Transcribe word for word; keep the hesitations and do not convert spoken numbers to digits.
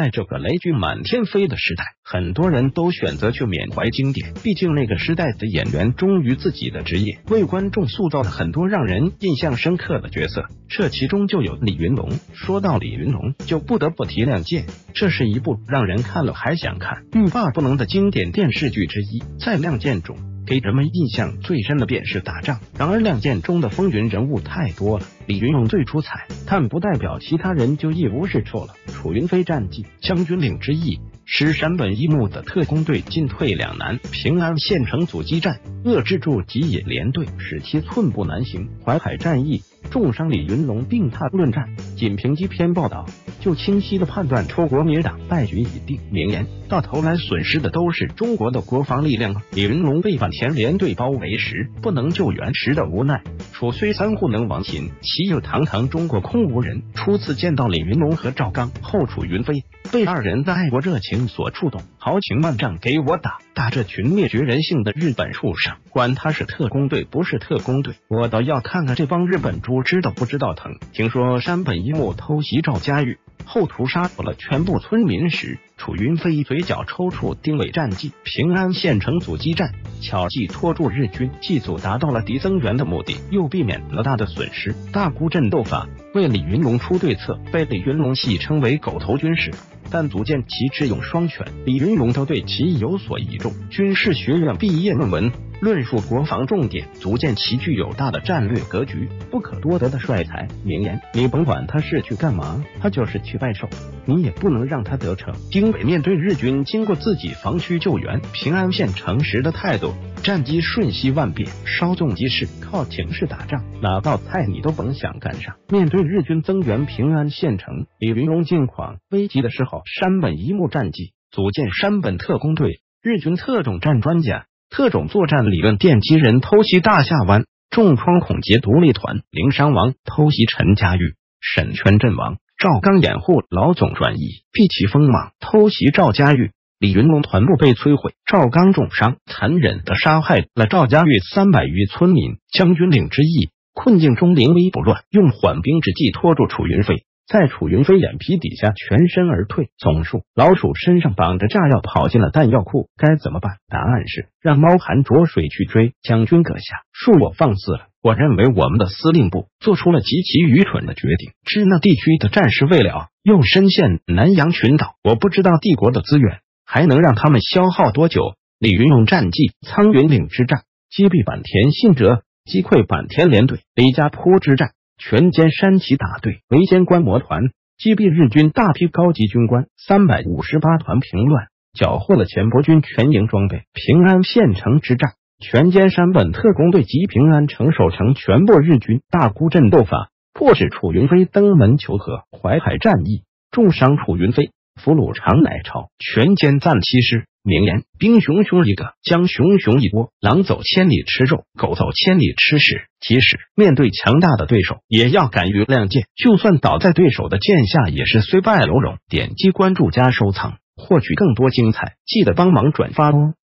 在这个雷军满天飞的时代，很多人都选择去缅怀经典，毕竟那个时代的演员忠于自己的职业，为观众塑造了很多让人印象深刻的角色，这其中就有李云龙。说到李云龙，就不得不提《亮剑》，这是一部让人看了还想看、欲罢不能的经典电视剧之一。在《亮剑》中，给人们印象最深的便是打仗，然而《亮剑》中的风云人物太多了，李云龙最出彩，但不代表其他人就一无是处了。楚云飞战绩，将军岭之役，使山本一木的特工队进退两难，平安县城阻击战遏制住吉野连队，使其寸步难行。淮海战役重伤李云龙病榻论战，仅凭几篇报道就清晰的判断出国民党败局已定。名言到头来损失的都是中国的国防力量。李云龙被坂田连队包围时不能救援时的无奈，楚虽三户能亡秦，岂有堂堂中国空无人。初次见到李云龙和赵刚后，楚云飞被二人的爱国热情所触动，豪情万丈给我打，打这群灭绝人性的日本畜生，管他是特工队不是特工队，我倒要看看这帮日本猪知道不知道疼。听说山本一木偷袭赵家峪后屠杀死了全部村民时，楚云飞嘴角抽搐，定位战绩，平安县城阻击战，巧计拖住日军，祭祖达到了敌增援的目的，又避免了大的损失。大沽阵斗法为李云龙出对策，被李云龙戏称为狗头军师，但足见其智勇双全，李云龙都对其有所倚重。军事学院毕业论文论述国防重点，足见其具有大的战略格局，不可多得的帅才。名言，你甭管他是去干嘛，他就是去拜寿，你也不能让他得逞。经纬面对日军经过自己防区救援平安县城时的态度，战机瞬息万变，稍纵即逝，靠情势打仗，哪道菜你都甭想赶上。面对日军增援平安县城，李云龙境况危急的时候，山本一木战绩，组建山本特工队，日军特种战专家，特种作战理论奠基人偷袭大夏湾，重创孔杰独立团，零伤亡；偷袭陈家峪，沈全阵亡；赵刚掩护老总转移，避其锋芒，偷袭赵家峪，李云龙团部被摧毁，赵刚重伤，残忍地杀害了赵家峪三百余村民。将军岭之役困境中临危不乱，用缓兵之计拖住楚云飞，在楚云飞眼皮底下全身而退。总数老鼠身上绑着炸药跑进了弹药库，该怎么办？答案是让猫寒着水去追。将军阁下，恕我放肆了，我认为我们的司令部做出了极其愚蠢的决定。支那地区的战事未了，又深陷南洋群岛，我不知道帝国的资源还能让他们消耗多久。李云龙战绩，苍云岭之战击毙坂田信哲，击溃坂田连队；李家坡之战全歼山崎打队，围歼观摩团，击毙日军大批高级军官。三百五十八团平乱，缴获了钱伯军全营装备。平安县城之战全歼山本特工队及平安城守城全部日军。大沽阵斗法迫使楚云飞登门求和。淮海战役重伤楚云飞，俘虏长乃超，全歼赞七师。名言，兵熊熊一个，将熊熊一窝，狼走千里吃肉，狗走千里吃屎。即使面对强大的对手，也要敢于亮剑，就算倒在对手的剑下，也是虽败犹荣。点击关注加收藏，获取更多精彩，记得帮忙转发哦。